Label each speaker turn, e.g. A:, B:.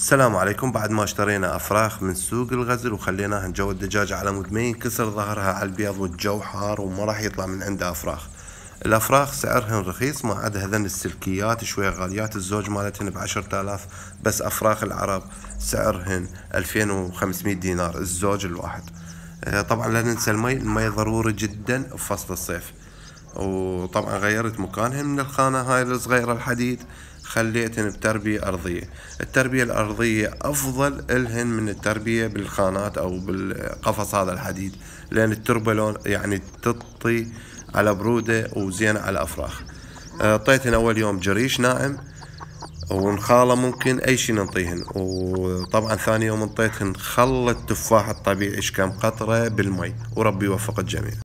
A: السلام عليكم. بعد ما اشترينا افراخ من سوق الغزل وخليناها نجو الدجاج على مود ما ينكسر ظهرها على البيض والجو حار وما راح يطلع من عندها افراخ. الافراخ سعرهن رخيص، ما عدا هذن السلكيات شوية غاليات، الزوج مالتهن ب10,000. بس افراخ العرب سعرهن 2500 دينار الزوج الواحد. طبعا لا ننسى المي ضروري جدا بفصل الصيف. وطبعا غيرت مكانهن من الخانة هاي الصغيرة الحديد، خليتهن بتربية أرضية. التربية الأرضية أفضل إلهن من التربية بالخانات أو بالقفص هذا الحديد، لأن التربة لون يعني تطي على برودة وزينة على الأفراخ. طيتهن أول يوم جريش ناعم ونخالة، ممكن أي شي ننطيهن. وطبعا ثاني يوم انطيتهن خل التفاح الطبيعي كم قطرة بالمي، وربي يوفق الجميع.